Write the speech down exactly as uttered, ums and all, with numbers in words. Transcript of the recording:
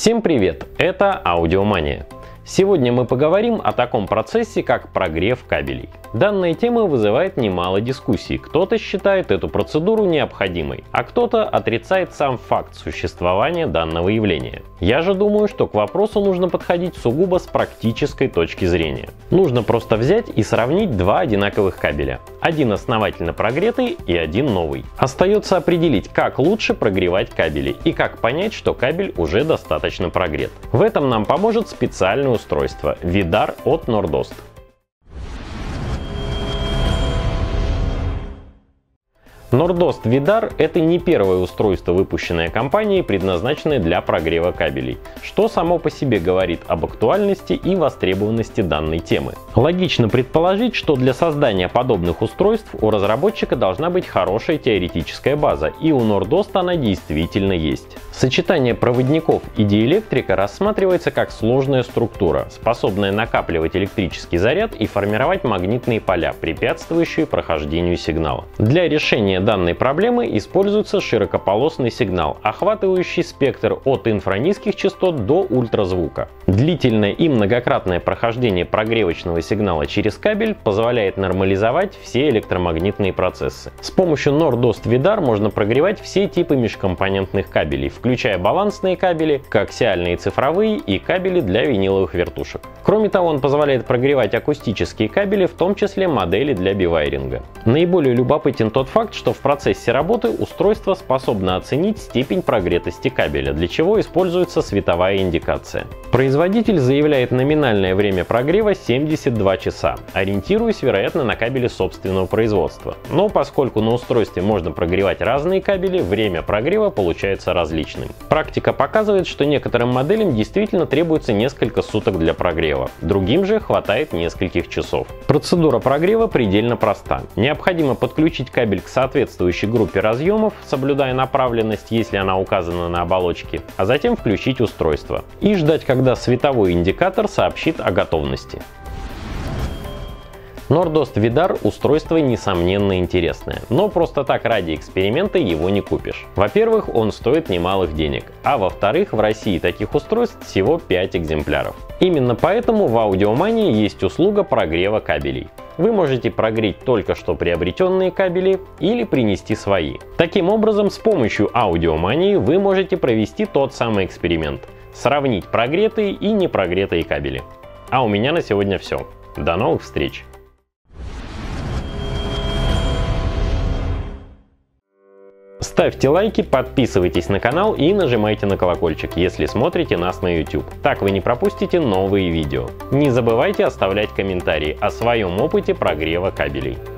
Всем привет! Это Аудиомания. Сегодня мы поговорим о таком процессе, как прогрев кабелей. Данная тема вызывает немало дискуссий. Кто-то считает эту процедуру необходимой, а кто-то отрицает сам факт существования данного явления. Я же думаю, что к вопросу нужно подходить сугубо с практической точки зрения. Нужно просто взять и сравнить два одинаковых кабеля. Один основательно прогретый и один новый. Остается определить, как лучше прогревать кабели и как понять, что кабель уже достаточно прогрет. В этом нам поможет специальное устройство видар от Nordost. Nordost видар — это не первое устройство, выпущенное компанией, предназначенное для прогрева кабелей, что само по себе говорит об актуальности и востребованности данной темы. Логично предположить, что для создания подобных устройств у разработчика должна быть хорошая теоретическая база, и у Nordost она действительно есть. Сочетание проводников и диэлектрика рассматривается как сложная структура, способная накапливать электрический заряд и формировать магнитные поля, препятствующие прохождению сигнала. Для решения данной проблемы используется широкополосный сигнал, охватывающий спектр от инфранизких частот до ультразвука. Длительное и многократное прохождение прогревочного сигнала через кабель позволяет нормализовать все электромагнитные процессы. С помощью Nordost видар можно прогревать все типы межкомпонентных кабелей, включая балансные кабели, коаксиальные цифровые и кабели для виниловых вертушек. Кроме того, он позволяет прогревать акустические кабели, в том числе модели для бивайринга. Наиболее любопытен тот факт, что в процессе работы устройство способно оценить степень прогретости кабеля, для чего используется световая индикация. Производитель заявляет номинальное время прогрева семьдесят два часа, ориентируясь, вероятно, на кабели собственного производства. Но поскольку на устройстве можно прогревать разные кабели, время прогрева получается различным. Практика показывает, что некоторым моделям действительно требуется несколько суток для прогрева, другим же хватает нескольких часов. Процедура прогрева предельно проста. Необходимо подключить кабель к соответствующей группе разъемов, соблюдая направленность, если она указана на оболочке, а затем включить устройство и ждать, когда световой индикатор сообщит о готовности. Nordost видар — устройство несомненно интересное, но просто так ради эксперимента его не купишь. Во-первых, он стоит немалых денег, а во-вторых, в России таких устройств всего пять экземпляров. Именно поэтому в Аудиомании есть услуга прогрева кабелей. Вы можете прогреть только что приобретенные кабели или принести свои. Таким образом, с помощью Аудиомании вы можете провести тот самый эксперимент — сравнить прогретые и непрогретые кабели. А у меня на сегодня все. До новых встреч! Ставьте лайки, подписывайтесь на канал и нажимайте на колокольчик, если смотрите нас на YouTube. Так вы не пропустите новые видео. Не забывайте оставлять комментарии о своем опыте прогрева кабелей.